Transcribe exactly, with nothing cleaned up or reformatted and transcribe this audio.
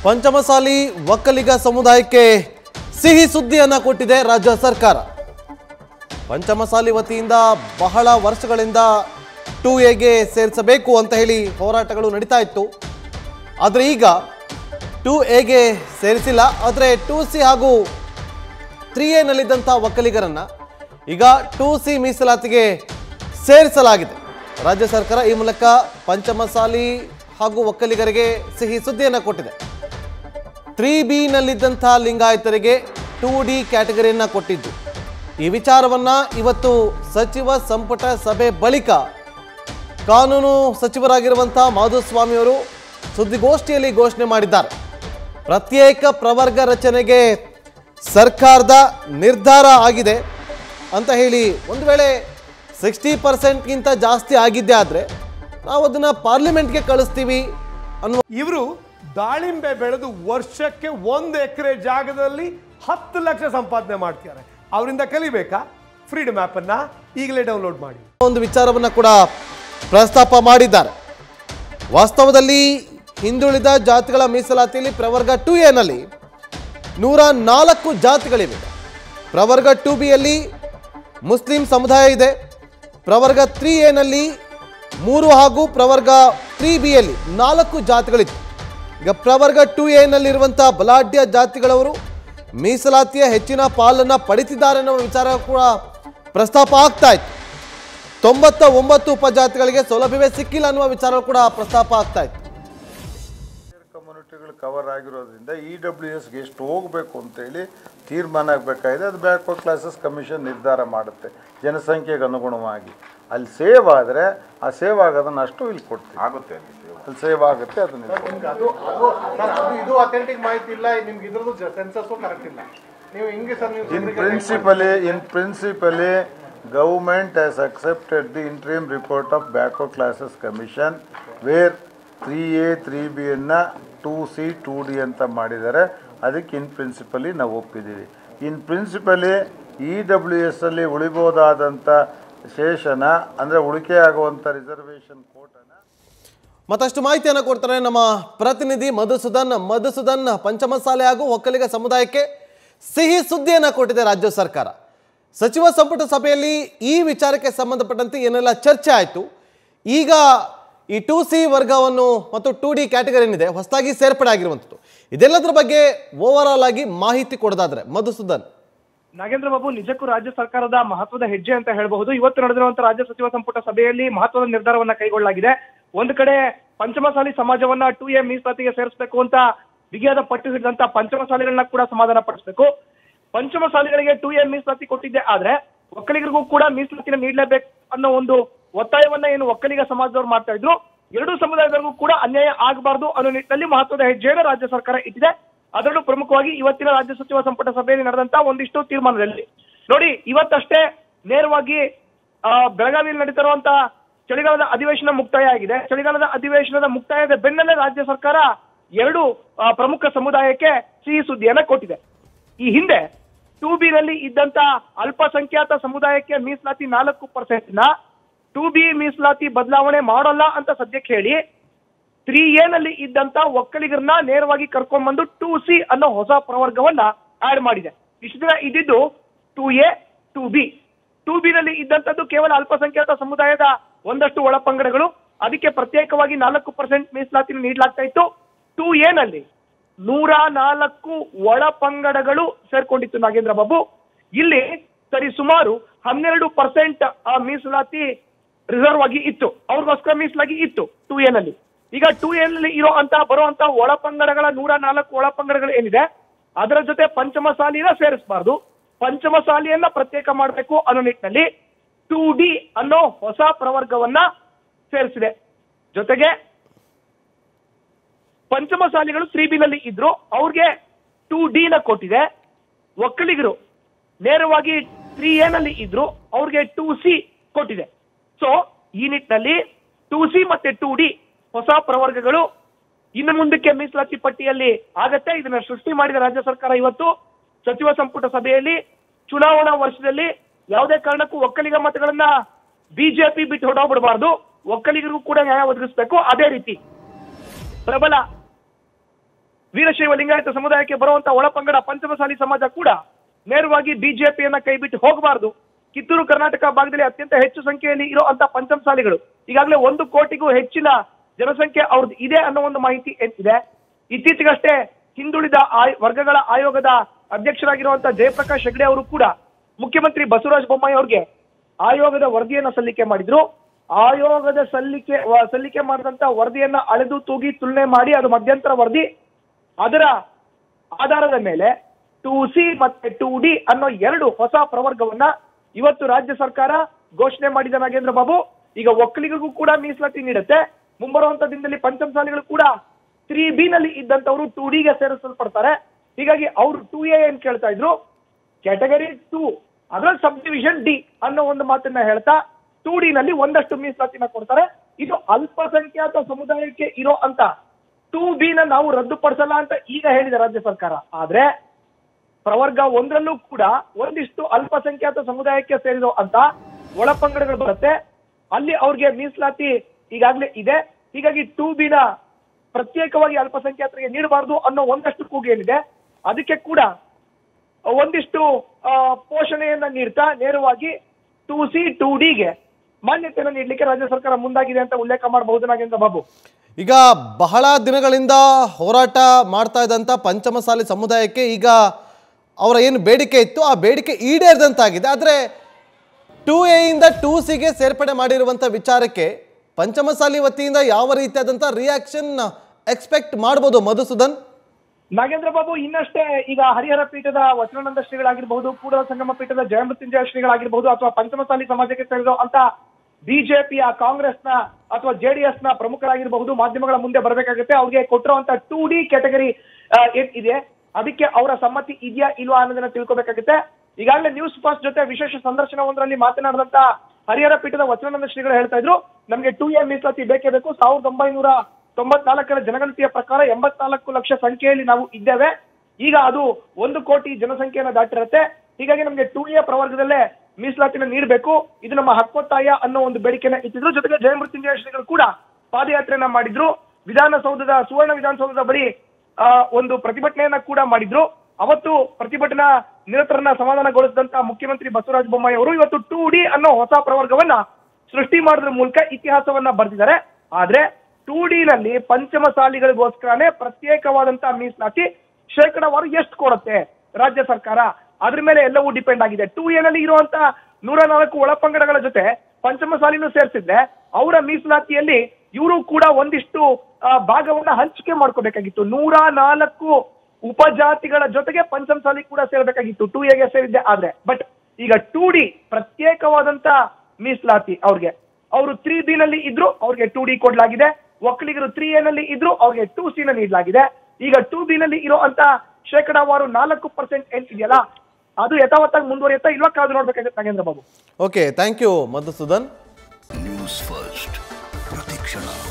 ಪಂಚಮಸಾಲಿ ಒಕ್ಕಲಿಗ ಸಮುದಾಯಕ್ಕೆ ಸಿಹಿ ಸುದ್ದಿಯನ್ನು ಕೊಟ್ಟಿದೆ ರಾಜ್ಯ ಸರ್ಕಾರ. ಪಂಚಮಸಾಲಿ ವತಿಯಿಂದ ಬಹಳ ವರ್ಷಗಳಿಂದ ಟೂ ಎಗೆ ಸೇರಿಸಬೇಕು ಅಂತ ಹೇಳಿ ಹೋರಾಟಗಳು ನಡೀತಾ ಇತ್ತು. ಆದರೆ ಈಗ ಟೂ ಎಗೆ ಸೇರಿಸಿಲ್ಲ. ಆದರೆ ಟೂ ಸಿ ಹಾಗೂ ತ್ರೀ ಎನಲ್ಲಿದ್ದಂಥ ಒಕ್ಕಲಿಗರನ್ನು ಈಗ ಟೂ ಸಿ ಮೀಸಲಾತಿಗೆ ಸೇರಿಸಲಾಗಿದೆ. ರಾಜ್ಯ ಸರ್ಕಾರ ಈ ಮೂಲಕ ಪಂಚಮಸಾಲಿ ಹಾಗೂ ಒಕ್ಕಲಿಗರಿಗೆ ಸಿಹಿ ಸುದ್ದಿಯನ್ನು ಕೊಟ್ಟಿದೆ. ತ್ರೀ ಬಿ ನಲ್ಲಿದ್ದಂಥ ಲಿಂಗಾಯತರಿಗೆ ಟೂ ಡಿ ಕ್ಯಾಟಗರಿಯನ್ನು ಕೊಟ್ಟಿದ್ದು. ಈ ವಿಚಾರವನ್ನು ಇವತ್ತು ಸಚಿವ ಸಂಪುಟ ಸಭೆ ಬಳಿಕ ಕಾನೂನು ಸಚಿವರಾಗಿರುವಂಥ ಮಾಧುಸ್ವಾಮಿಯವರು ಸುದ್ದಿಗೋಷ್ಠಿಯಲ್ಲಿ ಘೋಷಣೆ ಮಾಡಿದ್ದಾರೆ. ಪ್ರತ್ಯೇಕ ಪ್ರವರ್ಗ ರಚನೆಗೆ ಸರ್ಕಾರದ ನಿರ್ಧಾರ ಆಗಿದೆ ಅಂತ ಹೇಳಿ, ಒಂದು ವೇಳೆ ಸಿಕ್ಸ್ಟಿ ಪರ್ಸೆಂಟ್ಗಿಂತ ಜಾಸ್ತಿ ಆಗಿದ್ದೆ ಆದರೆ ನಾವು ಅದನ್ನು ಪಾರ್ಲಿಮೆಂಟ್ಗೆ ಕಳಿಸ್ತೀವಿ ಅನ್ನುವ. ಇವರು ದಾಳಿಂಬೆ ಬೆಳೆದು ವರ್ಷಕ್ಕೆ ಒಂದು ಎಕರೆ ಜಾಗದಲ್ಲಿ ಹತ್ತು ಲಕ್ಷ ಸಂಪಾದನೆ ಮಾಡ್ತಾರೆ. ಅವರಿಂದ ಕಲಿಬೇಕಾ? ಫ್ರೀಡಮ್ ಆ್ಯಪ್ ಅನ್ನ ಈಗಲೇ ಡೌನ್ಲೋಡ್ ಮಾಡಿ. ಒಂದು ವಿಚಾರವನ್ನು ಕೂಡ ಪ್ರಸ್ತಾಪ ಮಾಡಿದ್ದಾರೆ. ವಾಸ್ತವದಲ್ಲಿ ಹಿಂದುಳಿದ ಜಾತಿಗಳ ಮೀಸಲಾತಿಯಲ್ಲಿ ಪ್ರವರ್ಗ ಟೂ ಎನಲ್ಲಿ ನೂರ ನಾಲ್ಕು ಜಾತಿಗಳಿವೆ. ಪ್ರವರ್ಗ ಟೂ ಬಿಯಲ್ಲಿ ಮುಸ್ಲಿಂ ಸಮುದಾಯ ಇದೆ. ಪ್ರವರ್ಗ ತ್ರೀ ಎನಲ್ಲಿ ಮೂರು ಹಾಗೂ ಪ್ರವರ್ಗ ತ್ರೀ ಬಿಯಲ್ಲಿ ನಾಲ್ಕು ಜಾತಿಗಳಿವೆ. ಈಗ ಪ್ರವರ್ಗ ಟೂ ಎನಲ್ಲಿರುವಂಥ ಬಲಾಢ್ಯ ಜಾತಿಗಳವರು ಮೀಸಲಾತಿಯ ಹೆಚ್ಚಿನ ಪಾಲನ್ನು ಪಡಿತಿದ್ದಾರೆ ಅನ್ನೋ ವಿಚಾರ ಕೂಡ ಪ್ರಸ್ತಾಪ ಆಗ್ತಾ ಇತ್ತು. ತೊಂಬತ್ತ ಒಂಬತ್ತು ಉಪಜಾತಿಗಳಿಗೆ ಸೌಲಭ್ಯವೇ ಸಿಕ್ಕಿಲ್ಲ ಅನ್ನುವ ವಿಚಾರ ಕೂಡ ಪ್ರಸ್ತಾಪ ಆಗ್ತಾ ಇತ್ತು. ಕಮ್ಯುನಿಟಿಗಳು ಕವರ್ ಆಗಿರೋದ್ರಿಂದ ಇ ಡಬ್ಲ್ಯೂ ಎಸ್ಗೆ ಎಷ್ಟು ಹೋಗಬೇಕು ಅಂತೇಳಿ ತೀರ್ಮಾನ ಆಗಬೇಕಾಗಿದೆ. ಅದು ಬ್ಯಾಕ್ವರ್ಡ್ ಕ್ಲಾಸಸ್ ಕಮಿಷನ್ ನಿರ್ಧಾರ ಮಾಡುತ್ತೆ ಜನಸಂಖ್ಯೆಗೆ ಅನುಗುಣವಾಗಿ. ಅಲ್ಲಿ ಸೇವ್ ಆದರೆ ಆ ಸೇವ್ ಆಗೋದನ್ನು ಅಷ್ಟು ಇಲ್ಲಿ ಕೊಡ್ತೀವಿ ಆಗುತ್ತೆ. ಅಲ್ಲಿ ಸೇವ್ ಆಗುತ್ತೆ ಅದನ್ನ in principally in principally government has accepted the interim report of backward classes commission where three A three B ಅನ್ನು ಟೂ ಸಿ ಟೂ ಡಿ ಅಂತ ಮಾಡಿದ್ದಾರೆ. ಅದಕ್ಕೆ ಇನ್ ಪ್ರಿನ್ಸಿಪಲಿ ನಾವು ಒಪ್ಪಿದ್ದೀವಿ. In principally E W S ಅಲ್ಲಿ ಉಳಿಬೋದಾದಂಥ ಶೇಷನ ಅಂದರೆ ಉಳಿಕೆ ಆಗುವಂಥ ರಿಸರ್ವೇಷನ್ ಕೋಟನ ಮತ್ತಷ್ಟು ಮಾಹಿತಿಯನ್ನು ಕೊಡ್ತಾರೆ ನಮ್ಮ ಪ್ರತಿನಿಧಿ ಮಧುಸೂದನ್. ಮಧುಸೂದನ್, ಪಂಚಮಸಾಲಿ ಹಾಗೂ ಒಕ್ಕಲಿಗ ಸಮುದಾಯಕ್ಕೆ ಸಿಹಿ ಸುದ್ದಿಯನ್ನು ಕೊಟ್ಟಿದೆ ರಾಜ್ಯ ಸರ್ಕಾರ. ಸಚಿವ ಸಂಪುಟ ಸಭೆಯಲ್ಲಿ ಈ ವಿಚಾರಕ್ಕೆ ಸಂಬಂಧಪಟ್ಟಂತೆ ಏನೆಲ್ಲ ಚರ್ಚೆ ಆಯಿತು. ಈಗ ಈ ಟೂ ಸಿ ವರ್ಗವನ್ನು ಮತ್ತು ಟೂ ಡಿ ಕ್ಯಾಟಗರಿ ಏನಿದೆ ಹೊಸದಾಗಿ ಸೇರ್ಪಡೆ ಆಗಿರುವಂಥದ್ದು, ಇದೆಲ್ಲದರ ಬಗ್ಗೆ ಓವರ್ ಆಲ್ ಆಗಿ ಮಾಹಿತಿ ಕೊಡೋದಾದ್ರೆ ಮಧುಸೂದನ್. ನಾಗೇಂದ್ರ ಬಾಬು, ನಿಜಕ್ಕೂ ರಾಜ್ಯ ಸರ್ಕಾರದ ಮಹತ್ವದ ಹೆಜ್ಜೆ ಅಂತ ಹೇಳಬಹುದು. ಇವತ್ತು ನಡೆದಿರುವಂತಹ ರಾಜ್ಯ ಸಚಿವ ಸಂಪುಟ ಸಭೆಯಲ್ಲಿ ಮಹತ್ವದ ನಿರ್ಧಾರವನ್ನ ಕೈಗೊಳ್ಳಲಾಗಿದೆ. ಒಂದು ಕಡೆ ಪಂಚಮಸಾಲಿ ಸಮಾಜವನ್ನ ಟೂ ಎ ಮೀಸಲಾತಿಗೆ ಸೇರಿಸಬೇಕು ಅಂತ ಬಿಗಿಯಾದ ಪಟ್ಟು ಹಿಡಿದಂತ ಪಂಚಮಸಾಲಿಗಳನ್ನ ಕೂಡ ಸಮಾಧಾನ ಪಡಿಸಬೇಕು. ಪಂಚಮಸಾಲಿಗಳಿಗೆ ಟೂ ಎ ಮೀಸಲಾತಿ ಕೊಟ್ಟಿದ್ದೆ ಆದ್ರೆ ಒಕ್ಕಲಿಗರಿಗೂ ಕೂಡ ಮೀಸಲಾತಿನ ನೀಡಲೇಬೇಕು ಅನ್ನೋ ಒಂದು ಒತ್ತಾಯವನ್ನ ಏನು ಒಕ್ಕಲಿಗ ಸಮಾಜದವರು ಮಾಡ್ತಾ ಇದ್ರು. ಎರಡೂ ಸಮುದಾಯದವರಿಗೂ ಕೂಡ ಅನ್ಯಾಯ ಆಗಬಾರದು ಅನ್ನೋ ನಿಟ್ಟಿನಲ್ಲಿ ಮಹತ್ವದ ಹೆಜ್ಜೆಯನ್ನು ರಾಜ್ಯ ಸರ್ಕಾರ ಇಟ್ಟಿದೆ. ಅದರಲ್ಲೂ ಪ್ರಮುಖವಾಗಿ ಇವತ್ತಿನ ರಾಜ್ಯ ಸಚಿವ ಸಂಪುಟ ಸಭೆಯಲ್ಲಿ ನಡೆದಂತ ಒಂದಿಷ್ಟು ತೀರ್ಮಾನದಲ್ಲಿ ನೋಡಿ, ಇವತ್ತಷ್ಟೇ ನೇರವಾಗಿ ಆ ಬೆಳಗಾವಿಯಲ್ಲಿ ನಡೀತಿರುವಂತ ಚಳಿಗಾಲದ ಅಧಿವೇಶನ ಮುಕ್ತಾಯ ಆಗಿದೆ. ಚಳಿಗಾಲದ ಅಧಿವೇಶನದ ಮುಕ್ತಾಯದ ಬೆನ್ನಲ್ಲೇ ರಾಜ್ಯ ಸರ್ಕಾರ ಎರಡು ಪ್ರಮುಖ ಸಮುದಾಯಕ್ಕೆ ಸಿಹಿ ಸುದ್ದಿಯನ್ನ ಕೊಟ್ಟಿದೆ. ಈ ಹಿಂದೆ ಟೂ ಬಿ ನಲ್ಲಿ ಇದ್ದಂತ ಅಲ್ಪಸಂಖ್ಯಾತ ಸಮುದಾಯಕ್ಕೆ ಮೀಸಲಾತಿ ನಾಲ್ಕು ಪರ್ಸೆಂಟ್ ನ ಟೂ ಬಿ ಮೀಸಲಾತಿ ಬದಲಾವಣೆ ಮಾಡೋಲ್ಲ ಅಂತ ಸದ್ಯಕ್ಕೆ ಹೇಳಿ ತ್ರೀ ಎ ನಲ್ಲಿ ಇದ್ದಂತ ಒಕ್ಕಲಿಗರನ್ನ ನೇರವಾಗಿ ಕರ್ಕೊಂಡ್ಬಂದು ಟೂ ಸಿ ಅನ್ನೋ ಹೊಸ ಪ್ರವರ್ಗವನ್ನ ಆಡ್ ಮಾಡಿದೆ. ಇಷ್ಟು ದಿನ ಇದ್ದಿದ್ದು two A two B two B ನಲ್ಲಿ ಇದ್ದಂಥದ್ದು ಕೇವಲ ಅಲ್ಪಸಂಖ್ಯಾತ ಸಮುದಾಯದ ಒಂದಷ್ಟು ಒಳಪಂಗಡಗಳು. ಅದಕ್ಕೆ ಪ್ರತ್ಯೇಕವಾಗಿ ನಾಲ್ಕು ಪರ್ಸೆಂಟ್ ಮೀಸಲಾತಿ ನೀಡಲಾಗ್ತಾ ಇತ್ತು. ಟೂ ಎ ನಲ್ಲಿ ನೂರ ನಾಲ್ಕು ಒಳಪಂಗಡಗಳು ಸೇರ್ಕೊಂಡಿತ್ತು ನಾಗೇಂದ್ರ ಬಾಬು. ಇಲ್ಲಿ ಸರಿ ಸುಮಾರು ಹನ್ನೆರಡು ಪರ್ಸೆಂಟ್ ಮೀಸಲಾತಿ ರಿಸರ್ವ್ ಆಗಿ ಇತ್ತು, ಅವ್ರಿಗೋಸ್ಕರ ಮೀಸಲಾಗಿ ಇತ್ತು ಟೂ ಎ ನಲ್ಲಿ. ಈಗ ಟೂ ಎ ನಲ್ಲಿ ಇರೋ ಅಂತ ಬರುವಂತ ಒಳಪಂಗಡಗಳ ನೂರ ನಾಲ್ಕು ಒಳಪಂಗಡಗಳು ಏನಿದೆ ಅದರ ಜೊತೆ ಪಂಚಮಸಾಲಿನ ಸೇರಿಸಬಾರ್ದು, ಪಂಚಮಸಾಲಿಯನ್ನ ಪ್ರತ್ಯೇಕ ಮಾಡಬೇಕು ಅನ್ನೋ ನಿಟ್ಟಿನಲ್ಲಿ ಟೂ ಡಿ ಅನ್ನೋ ಹೊಸ ಪ್ರವರ್ಗವನ್ನ ಸೇರಿಸಿದೆ. ಜೊತೆಗೆ ಪಂಚಮಸಾಲಿಗಳು ತ್ರೀ ಬಿ ನಲ್ಲಿ ಇದ್ರು, ಅವ್ರಿಗೆ ಟೂ ಡಿ ನ ಕೊಟ್ಟಿದೆ. ಒಕ್ಕಲಿಗರು ನೇರವಾಗಿ ತ್ರೀ ಎ ನಲ್ಲಿ ಇದ್ರು, ಅವ್ರಿಗೆ ಟೂ ಸಿ ಕೊಟ್ಟಿದೆ. ಸೊ ಈ ನಿಟ್ಟಿನಲ್ಲಿ ಟೂ ಸಿ ಮತ್ತೆ ಟೂ ಡಿ ಹೊಸ ಪ್ರವರ್ಗಗಳು ಇನ್ನು ಮುಂದಕ್ಕೆ ಮೀಸಲಾತಿ ಪಟ್ಟಿಯಲ್ಲಿ ಆಗತ್ತೆ. ಇದನ್ನ ಸೃಷ್ಟಿ ಮಾಡಿದ ರಾಜ್ಯ ಸರ್ಕಾರ ಇವತ್ತು ಸಚಿವ ಸಂಪುಟ ಸಭೆಯಲ್ಲಿ ಚುನಾವಣಾ ವರ್ಷದಲ್ಲಿ ಯಾವುದೇ ಕಾರಣಕ್ಕೂ ಒಕ್ಕಲಿಗ ಮತಗಳನ್ನ ಬಿಜೆಪಿ ಬಿಟ್ಟು ಹೊರಡೋಗ್ಬಿಡಬಾರ್ದು, ಒಕ್ಕಲಿಗರಿಗೂ ಕೂಡ ನ್ಯಾಯ ಒದಗಿಸಬೇಕು. ಅದೇ ರೀತಿ ಪ್ರಬಲ ವೀರಶೈವ ಲಿಂಗಾಯತ ಸಮುದಾಯಕ್ಕೆ ಬರುವಂತ ಒಳಪಂಗಡ ಪಂಚಮಸಾಲಿ ಸಮಾಜ ಕೂಡ ನೇರವಾಗಿ ಬಿಜೆಪಿಯನ್ನ ಕೈ ಬಿಟ್ಟು ಹೋಗಬಾರದು. ಕಿತ್ತೂರು ಕರ್ನಾಟಕ ಭಾಗದಲ್ಲಿ ಅತ್ಯಂತ ಹೆಚ್ಚು ಸಂಖ್ಯೆಯಲ್ಲಿ ಇರೋ ಅಂತ ಪಂಚಮಸಾಲಿಗಳು ಈಗಾಗಲೇ ಒಂದು ಕೋಟಿಗೂ ಹೆಚ್ಚಿನ ಜನಸಂಖ್ಯೆ ಅವ್ರದ್ದು ಇದೆ ಅನ್ನೋ ಒಂದು ಮಾಹಿತಿ ಇದೆ. ಇತ್ತೀಚೆಗಷ್ಟೇ ಹಿಂದುಳಿದ ಆಯ್ ವರ್ಗಗಳ ಆಯೋಗದ ಅಧ್ಯಕ್ಷರಾಗಿರುವಂತಹ ಜಯಪ್ರಕಾಶ್ ಹೆಗಡೆ ಅವರು ಕೂಡ ಮುಖ್ಯಮಂತ್ರಿ ಬಸವರಾಜ ಬೊಮ್ಮಾಯಿ ಅವ್ರಿಗೆ ಆಯೋಗದ ವರದಿಯನ್ನ ಸಲ್ಲಿಕೆ ಮಾಡಿದ್ರು. ಆಯೋಗದ ಸಲ್ಲಿಕೆ ಸಲ್ಲಿಕೆ ಮಾಡಿದಂತ ವರದಿಯನ್ನ ಅಳೆದು ತೂಗಿ ತುಲನೆ ಮಾಡಿ ಅದು ಮಧ್ಯಂತರ ವರದಿ, ಅದರ ಆಧಾರದ ಮೇಲೆ ಟು ಸಿ ಮತ್ತೆ ಟು ಡಿ ಅನ್ನೋ ಎರಡು ಹೊಸ ಪ್ರವರ್ಗವನ್ನ ಇವತ್ತು ರಾಜ್ಯ ಸರ್ಕಾರ ಘೋಷಣೆ ಮಾಡಿದ ನಾಗೇಂದ್ರ ಬಾಬು. ಈಗ ಒಕ್ಕಲಿಗರಿಗೂ ಕೂಡ ಮೀಸಲಾತಿ ನೀಡುತ್ತೆ. ಮುಂಬರುವಂತ ದಿನದಲ್ಲಿ ಪಂಚಮಸಾಲಿಗಳು ಕೂಡ ತ್ರೀ ಬಿ ನಲ್ಲಿ ಇದ್ದಂತವರು ಟು ಡಿಗೆ ಸೇರಿಸಲ್ಪಡ್ತಾರೆ. ಹೀಗಾಗಿ ಅವರು ಟು ಎ ಏನ್ ಕೇಳ್ತಾ ಇದ್ರು, ಕ್ಯಾಟಗರಿ ಟೂ ಅದರಲ್ಲಿ ಸಬ್ ಡಿವಿಷನ್ ಡಿ ಅನ್ನೋ ಒಂದು ಮಾತನ್ನ ಹೇಳ್ತಾ ಟು ಡಿ ನಲ್ಲಿ ಒಂದಷ್ಟು ಮೀಸಲಾತಿನ ಕೊಡ್ತಾರೆ. ಇದು ಅಲ್ಪಸಂಖ್ಯಾತ ಸಮುದಾಯಕ್ಕೆ ಇರೋ ಅಂತ ಟೂ ಬಿ ನ ನಾವು ರದ್ದುಪಡಿಸಲ್ಲ ಅಂತ ಈಗ ಹೇಳಿದೆ ರಾಜ್ಯ ಸರ್ಕಾರ. ಆದ್ರೆ ಪ್ರವರ್ಗ ಒಂದರಲ್ಲೂ ಕೂಡ ಒಂದಿಷ್ಟು ಅಲ್ಪಸಂಖ್ಯಾತ ಸಮುದಾಯಕ್ಕೆ ಸೇರಿರೋ ಅಂತ ಒಳಪಂಗಡಗಳು ಬರುತ್ತೆ. ಅಲ್ಲಿ ಅವ್ರಿಗೆ ಮೀಸಲಾತಿ ಈಗಾಗಲೇ ಇದೆ. ಹೀಗಾಗಿ ಟೂ ಬಿ ನ ಪ್ರತ್ಯೇಕವಾಗಿ ಅಲ್ಪಸಂಖ್ಯಾತರಿಗೆ ನೀಡಬಾರದು ಅನ್ನೋ ಒಂದಷ್ಟು ಕೂಗು ಏನಿದೆ ಅದಕ್ಕೆ ಕೂಡ ಒಂದಿಷ್ಟು ಪೋಷಣೆಯನ್ನ ನೀಡ್ತಾ ನೇರವಾಗಿ ಟು ಸಿ ಟು ಡಿಗೆ ಮಾನ್ಯತೆಯನ್ನು ನೀಡಲಿಕ್ಕೆ ರಾಜ್ಯ ಸರ್ಕಾರ ಮುಂದಾಗಿದೆ ಅಂತ ಉಲ್ಲೇಖ ಮಾಡಬಹುದು ನಾಗೇಂದ್ರ ಬಾಬು. ಈಗ ಬಹಳ ದಿನಗಳಿಂದ ಹೋರಾಟ ಮಾಡ್ತಾ ಇದ್ದಂಥ ಪಂಚಮಸಾಲಿ ಸಮುದಾಯಕ್ಕೆ ಈಗ ಅವರ ಏನು ಬೇಡಿಕೆ ಇತ್ತು ಆ ಬೇಡಿಕೆ ಈಡೇರಿದಂತಾಗಿದೆ. ಆದರೆ ಟೂ ಎ ಇಂದ ಟೂ ಸಿಗೆ ಸೇರ್ಪಡೆ ಮಾಡಿರುವಂಥ ವಿಚಾರಕ್ಕೆ ಪಂಚಮಸಾಲಿ ವತಿಯಿಂದ ಯಾವ ರೀತಿಯಾದಂಥ ರಿಯಾಕ್ಷನ್ ಎಕ್ಸ್ಪೆಕ್ಟ್ ಮಾಡ್ಬೋದು ಮಧುಸೂದನ್? ನಾಗೇಂದ್ರ ಬಾಬು, ಇನ್ನಷ್ಟೇ ಈಗ ಹರಿಹರ ಪೀಠದ ವಚನಾನಂದ ಶ್ರೀಗಳಾಗಿರ್ಬಹುದು, ಕೂಡಲ ಸಂಗಮ ಪೀಠದ ಜಯಮೃತ್ಯುಂಜಯ ಶ್ರೀಗಳಾಗಿರ್ಬಹುದು, ಅಥವಾ ಪಂಚಮಸಾಲಿ ಸಮಾಜಕ್ಕೆ ಸೇರಿರೋ ಅಂತ ಬಿಜೆಪಿಯ ಕಾಂಗ್ರೆಸ್ನ ಅಥವಾ ಜೆಡಿಎಸ್ ನ ಪ್ರಮುಖರಾಗಿರಬಹುದು ಮಾಧ್ಯಮಗಳ ಮುಂದೆ ಬರಬೇಕಾಗುತ್ತೆ. ಅವ್ರಿಗೆ ಕೊಟ್ಟಿರುವಂತ ಟೂ ಡಿ ಕ್ಯಾಟಗರಿ ಏನ್ ಇದೆ ಅದಕ್ಕೆ ಅವರ ಸಮ್ಮತಿ ಇದೆಯಾ ಇಲ್ವಾ ಅನ್ನೋದನ್ನ ತಿಳ್ಕೊಬೇಕಾಗುತ್ತೆ. ಈಗಾಗಲೇ ನ್ಯೂಸ್ ಫಸ್ಟ್ ಜೊತೆ ವಿಶೇಷ ಸಂದರ್ಶನವೊಂದರಲ್ಲಿ ಮಾತನಾಡಿದಂತ ಹರಿಹರ ಪೀಠದ ವಚನಾನಂದ ಶ್ರೀಗಳು ಹೇಳ್ತಾ ಇದ್ರು, ನಮ್ಗೆ ಟೂ ಎ ಮೀಸಲಾತಿ ಬೇಕೇ ಬೇಕು. ಸಾವಿರದ ಒಂಬೈನೂರ ತೊಂಬತ್ನಾಲ್ಕರ ಜನಗಣತಿಯ ಪ್ರಕಾರ ಎಂಬತ್ನಾಲ್ಕು ಲಕ್ಷ ಸಂಖ್ಯೆಯಲ್ಲಿ ನಾವು ಇದ್ದೇವೆ. ಈಗ ಅದು ಒಂದು ಕೋಟಿ ಜನಸಂಖ್ಯೆಯನ್ನ ದಾಟಿರುತ್ತೆ. ಹೀಗಾಗಿ ನಮ್ಗೆ ಟೂ ಎ ಪ್ರವರ್ಗದಲ್ಲೇ ಮೀಸಲಾತಿನ ನೀಡಬೇಕು, ಇದು ನಮ್ಮ ಹಕ್ಕೊತ್ತಾಯ ಅನ್ನೋ ಒಂದು ಬೇಡಿಕೆನ ಇಟ್ಟಿದ್ರು. ಜೊತೆಗೆ ಜಯಮೃತ್ಯುಂಜಯ ಶ್ರೀಗಳು ಕೂಡ ಪಾದಯಾತ್ರೆಯನ್ನ ಮಾಡಿದ್ರು. ವಿಧಾನಸೌಧದ ಸುವರ್ಣ ವಿಧಾನಸೌಧದ ಬಳಿ ಆ ಒಂದು ಪ್ರತಿಭಟನೆಯನ್ನ ಕೂಡ ಮಾಡಿದ್ರು. ಅವತ್ತು ಪ್ರತಿಭಟನಾ ನಿರತರನ್ನ ಸಮಾಧಾನಗೊಳಿಸಿದಂತ ಮುಖ್ಯಮಂತ್ರಿ ಬಸವರಾಜ ಬೊಮ್ಮಾಯಿ ಅವರು ಇವತ್ತು ಟೂ ಡಿ ಅನ್ನೋ ಹೊಸ ಪ್ರವರ್ಗವನ್ನ ಸೃಷ್ಟಿ ಮಾಡೋದ್ರ ಮೂಲಕ ಇತಿಹಾಸವನ್ನ ಬರೆದಿದ್ದಾರೆ. ಆದ್ರೆ ಟೂ ಡಿ ನಲ್ಲಿ ಪಂಚಮಸಾಲಿಗಳಿಗೋಸ್ಕರನೇ ಪ್ರತ್ಯೇಕವಾದಂತಹ ಮೀಸಲಾತಿ ಶೇಕಡಾವಾರು ಎಷ್ಟು ಕೊಡುತ್ತೆ ರಾಜ್ಯ ಸರ್ಕಾರ, ಅದ್ರ ಮೇಲೆ ಎಲ್ಲವೂ ಡಿಪೆಂಡ್ ಆಗಿದೆ. ಟೂ ಎ ನಲ್ಲಿ ಇರುವಂತ ನೂರ ನಾಲ್ಕು ಒಳಪಂಗಡಗಳ ಜೊತೆ ಪಂಚಮಸಾಲಿನೂ ಸೇರಿಸಿದ್ರೆ ಅವರ ಮೀಸಲಾತಿಯಲ್ಲಿ ಇವರು ಕೂಡ ಒಂದಿಷ್ಟು ಭಾಗವನ್ನ ಹಂಚಿಕೆ ಮಾಡ್ಕೋಬೇಕಾಗಿತ್ತು. ನೂರ ನಾಲ್ಕು ಉಪಜಾತಿಗಳ ಜೊತೆಗೆ ಪಂಚಮಸಾಲಿ ಕೂಡ ಸೇರ್ಬೇಕಾಗಿತ್ತು ಟೂ ಎಗೆ ಸೇರಿದ್ದೆ. ಆದ್ರೆ ಬಟ್ ಈಗ ಟೂ ಡಿ ಪ್ರತ್ಯೇಕವಾದಂತ ಮೀಸಲಾತಿ ಅವ್ರಿಗೆ, ಅವರು ತ್ರೀ ಬಿ ನಲ್ಲಿ ಇದ್ರು ಅವ್ರಿಗೆ ಟೂ ಡಿ ಕೊಡ್ಲಾಗಿದೆ. ಒಕ್ಕಲಿಗರು ತ್ರೀ ಎ ನಲ್ಲಿ ಇದ್ರು ಅವ್ರಿಗೆ ಟೂ ಸಿ ನ ನೀಡಲಾಗಿದೆ. ಈಗ ಟೂ ಬಿ ನಲ್ಲಿ ಇರೋ ಅಂತ ಶೇಕಡಾವಾರು ನಾಲ್ಕು ಪರ್ಸೆಂಟ್ ಏನ್ ಇದೆಯಲ್ಲ ಅದು ಯಥಾವತ್ತಾಗಿ ಮುಂದುವರಿಯುತ್ತಾ ಇಲ್ವಾ ಕಾದು ನೋಡ್ಬೇಕಾಗುತ್ತೆ Nagendra Babu. Okay, thank you Madhusudan. News First ಪ್ರತಿಕ್ಷಣ.